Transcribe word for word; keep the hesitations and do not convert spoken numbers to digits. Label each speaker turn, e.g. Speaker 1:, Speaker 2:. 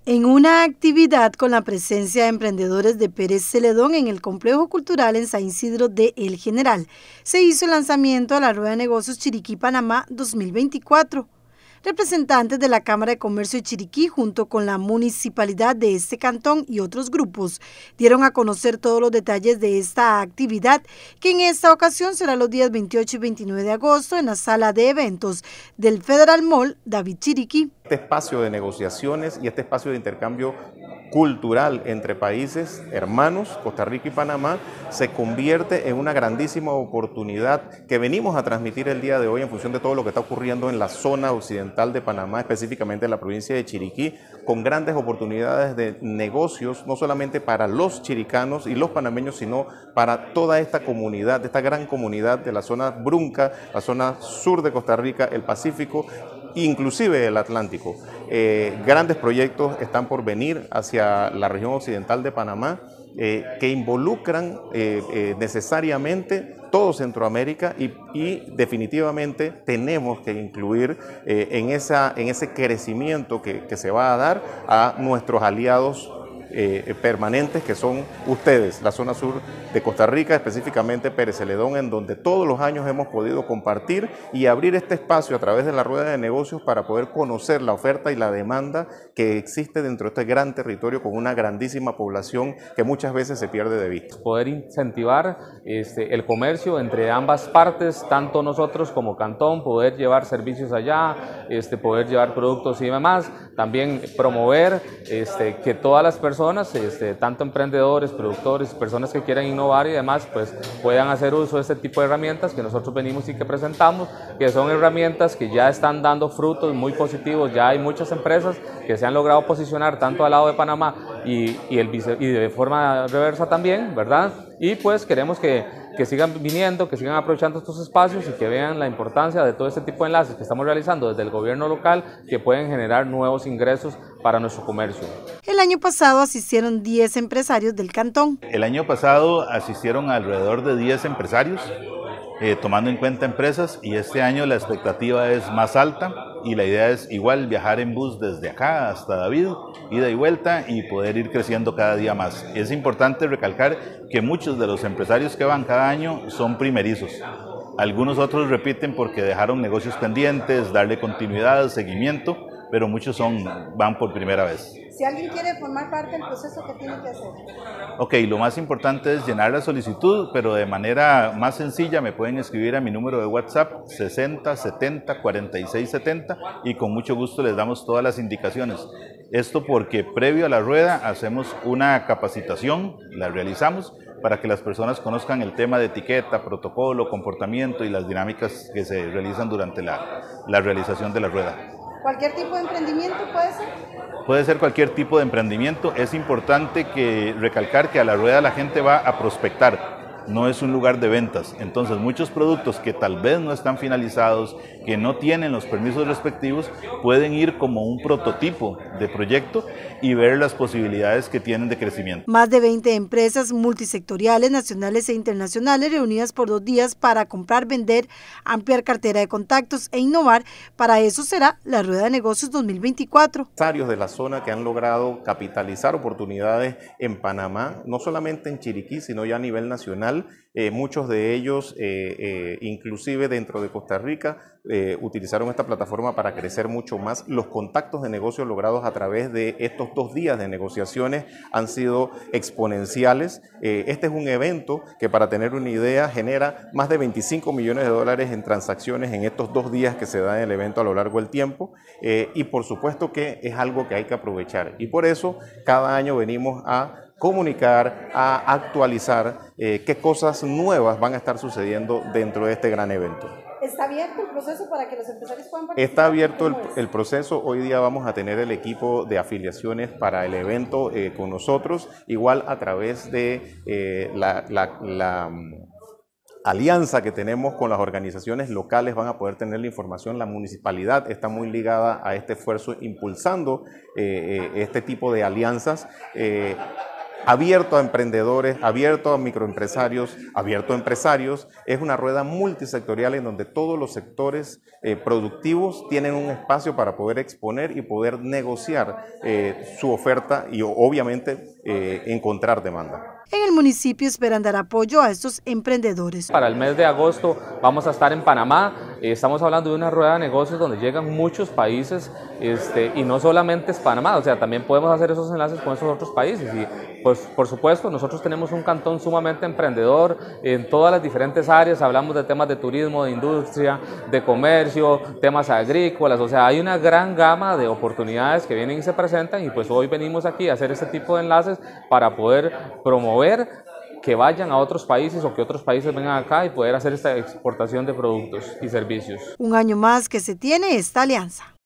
Speaker 1: En una actividad con la presencia de emprendedores de Pérez Celedón en el Complejo Cultural en San Isidro de El General, se hizo el lanzamiento de la Rueda de Negocios Chiriquí Panamá dos mil veinticuatro. Representantes de la Cámara de Comercio de Chiriquí, junto con la municipalidad de este cantón y otros grupos, dieron a conocer todos los detalles de esta actividad, que en esta ocasión será los días veintiocho y veintinueve de agosto en la sala de eventos del Federal Mall David Chiriquí.
Speaker 2: Este espacio de negociaciones y este espacio de intercambio cultural entre países hermanos, Costa Rica y Panamá, se convierte en una grandísima oportunidad que venimos a transmitir el día de hoy en función de todo lo que está ocurriendo en la zona occidental de Panamá, específicamente en la provincia de Chiriquí, con grandes oportunidades de negocios, no solamente para los chiricanos y los panameños, sino para toda esta comunidad, esta gran comunidad de la zona Brunca, la zona sur de Costa Rica, el Pacífico, inclusive el Atlántico. Eh, grandes proyectos están por venir hacia la región occidental de Panamá eh, que involucran eh, eh, necesariamente todo Centroamérica y, y definitivamente tenemos que incluir eh, en, esa, en ese crecimiento que, que se va a dar a nuestros aliados Eh, permanentes, que son ustedes, la zona sur de Costa Rica, específicamente Pérez Celedón, en donde todos los años hemos podido compartir y abrir este espacio a través de la rueda de negocios para poder conocer la oferta y la demanda que existe dentro de este gran territorio con una grandísima población que muchas veces se pierde de vista.
Speaker 3: Poder incentivar este, el comercio entre ambas partes, tanto nosotros como Cantón, poder llevar servicios allá, este, poder llevar productos y demás, también promover este, que todas las personas Personas, este, tanto emprendedores, productores, personas que quieran innovar y demás, pues puedan hacer uso de este tipo de herramientas que nosotros venimos y que presentamos, que son herramientas que ya están dando frutos muy positivos. Ya hay muchas empresas que se han logrado posicionar tanto al lado de Panamá y, y, el vice, y de forma reversa también, ¿verdad? Y pues queremos que, que sigan viniendo, que sigan aprovechando estos espacios y que vean la importancia de todo este tipo de enlaces que estamos realizando desde el gobierno local, que pueden generar nuevos ingresos para nuestro comercio.
Speaker 1: El año pasado asistieron diez empresarios del cantón.
Speaker 4: El año pasado asistieron alrededor de diez empresarios, eh, tomando en cuenta empresas, y este año la expectativa es más alta y la idea es igual viajar en bus desde acá hasta David, ida y vuelta, y poder ir creciendo cada día más. Es importante recalcar que muchos de los empresarios que van cada año son primerizos. Algunos otros repiten porque dejaron negocios pendientes, darle continuidad, seguimiento, pero muchos son, van por primera vez.
Speaker 1: Si alguien quiere formar parte del proceso, ¿qué tiene que hacer?
Speaker 4: Ok, lo más importante es llenar la solicitud, pero de manera más sencilla me pueden escribir a mi número de WhatsApp sesenta setenta cuarenta y seis setenta y con mucho gusto les damos todas las indicaciones. Esto porque previo a la rueda hacemos una capacitación, la realizamos para que las personas conozcan el tema de etiqueta, protocolo, comportamiento y las dinámicas que se realizan durante la, la realización de la rueda.
Speaker 1: ¿Cualquier tipo de emprendimiento puede ser?
Speaker 4: Puede ser cualquier tipo de emprendimiento. Es importante que recalcar que a la rueda la gente va a prospectar, no es un lugar de ventas. Entonces muchos productos que tal vez no están finalizados, que no tienen los permisos respectivos, pueden ir como un prototipo de proyecto y ver las posibilidades que tienen de crecimiento.
Speaker 1: Más de veinte empresas multisectoriales, nacionales e internacionales reunidas por dos días para comprar, vender, ampliar cartera de contactos e innovar. Para eso será la Rueda de Negocios dos mil veinticuatro.
Speaker 2: Empresarios de la zona que han logrado capitalizar oportunidades en Panamá, no solamente en Chiriquí, sino ya a nivel nacional. Eh, muchos de ellos, eh, eh, inclusive dentro de Costa Rica, eh, utilizaron esta plataforma para crecer mucho más. Los contactos de negocios logrados a través de estos dos días de negociaciones han sido exponenciales. Eh, este es un evento que, para tener una idea, genera más de veinticinco millones de dólares en transacciones en estos dos días que se da en el evento a lo largo del tiempo, eh, y por supuesto que es algo que hay que aprovechar, y por eso cada año venimos a comunicar, a actualizar eh, qué cosas nuevas van a estar sucediendo dentro de este gran evento.
Speaker 1: ¿Está abierto el proceso para que los empresarios puedan participar?
Speaker 2: Está abierto el, el proceso. Hoy día vamos a tener el equipo de afiliaciones para el evento eh, con nosotros, igual a través de eh, la, la, la alianza que tenemos con las organizaciones locales. Van a poder tener la información. La municipalidad está muy ligada a este esfuerzo, impulsando eh, eh, este tipo de alianzas. Eh, abierto a emprendedores, abierto a microempresarios, abierto a empresarios. Es una rueda multisectorial en donde todos los sectores eh, productivos tienen un espacio para poder exponer y poder negociar eh, su oferta y obviamente eh, encontrar demanda.
Speaker 1: En el municipio esperan dar apoyo a estos emprendedores.
Speaker 3: Para el mes de agosto vamos a estar en Panamá. Eh, estamos hablando de una rueda de negocios donde llegan muchos países este, y no solamente es Panamá, o sea, también podemos hacer esos enlaces con esos otros países. Y pues, por supuesto, nosotros tenemos un cantón sumamente emprendedor en todas las diferentes áreas. Hablamos de temas de turismo, de industria, de comercio, temas agrícolas. O sea, hay una gran gama de oportunidades que vienen y se presentan y pues hoy venimos aquí a hacer este tipo de enlaces para poder promover que vayan a otros países o que otros países vengan acá y poder hacer esta exportación de productos y servicios.
Speaker 1: Un año más que se tiene esta alianza.